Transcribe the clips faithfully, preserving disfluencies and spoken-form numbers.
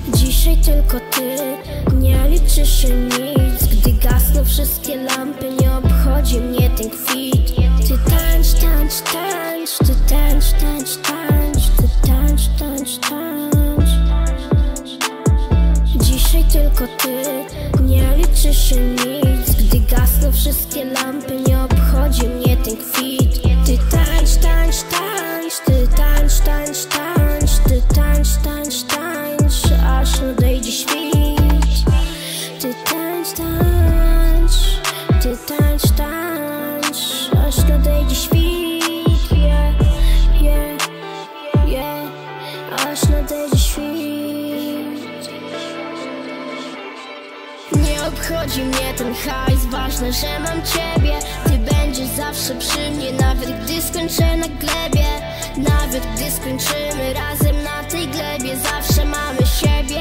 Dzisiaj tylko ty, nie liczy się nic. Gdy gasną wszystkie lampy, nie obchodzi mnie ten kwit. Ty tańcz, tańcz, tańcz, ty tańcz, tańcz, tańcz, ty tańcz, tańcz, tańcz. Dzisiaj tylko ty, nie liczy się nic. Gdy gasną wszystkie lampy, nie obchodzi mnie ten kwit. Ty tańcz, tańcz, tańcz, ty tańcz, tańcz, tańcz, ty tańcz, tańcz, tańcz, aż nadejdzie świt. Ty tańcz, tańcz, ty tańcz, tańcz, aż nadejdzie świt. Yeah, yeah, yeah, aż nadejdzie świt. Nie obchodzi mnie ten hajs, ważne, że mam ciebie. Ty będziesz zawsze przy mnie, nawet gdy skończę na glebie. Nawet gdy skończymy razem na tej glebie, zawsze mamy siebie.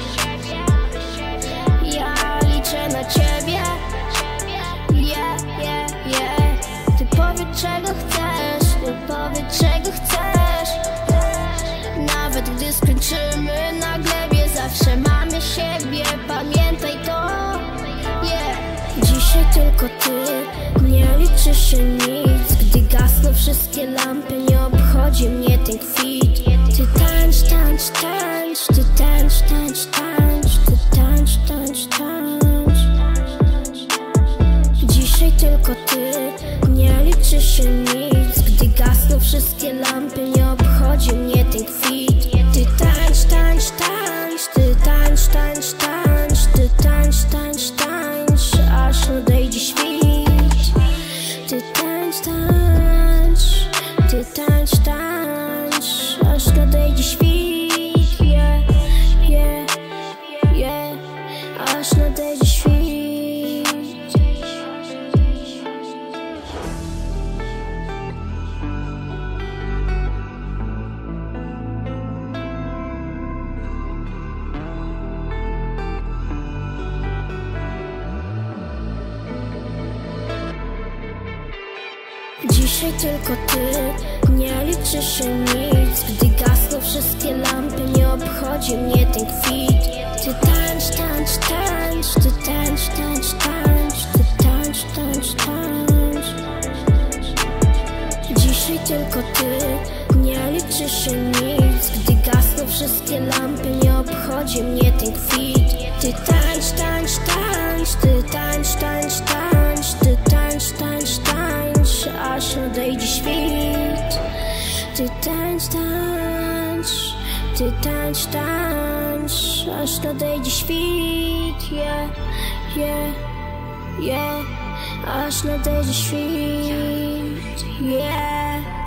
Ja liczę na ciebie. Yeah, yeah, yeah. Ty powiedz czego chcesz, ty powiedz czego chcesz. Nawet gdy skończymy na glebie, zawsze mamy siebie, pamiętaj to. Yeah. Dzisiaj tylko ty, nie liczy się nic. Gdy gasną wszystkie lampy, nie obchodzi mnie ten kwit. Ty tańcz, tańcz, tańcz, ty tańcz, tańcz, tańcz, ty tańcz, tańcz, tańcz. Dzisiaj tylko ty, nie liczy się nic. Gdy gasną wszystkie lampy, nie obchodzi mnie ten kwit. Ty tańcz, tańcz, tańcz, ty tańcz, tańcz, tańcz, ty tańcz, tańcz, tańcz, aż nadejdzie świt. Ty tańcz, tańcz, ty tańcz, tańcz, aż nadejdzie świt. Yeah, yeah, yeah, aż nadejdzie świt. Dzisiaj tylko ty, nie liczy się nic. Gdy gasną wszystkie lampy, nie obchodzi mnie ten kwit. Ty tańcz, tańcz, tańcz, ty tańcz, tańcz, tańcz, ty tańcz, tańcz, tańcz. Dzisiaj tylko ty, nie liczy się nic. Gdy gasną wszystkie lampy, nie obchodzi mnie ten kwit. Ty tańcz, tańcz, tańcz, ty tańcz, tańcz, tańcz, ty tańcz, tańcz, tańcz, aż nadejdzie świt. Ty tańcz, tańcz, ty tańcz, tańcz, aż nadejdzie świt. Yeah, yeah, yeah, aż nadejdzie świt. Yeah.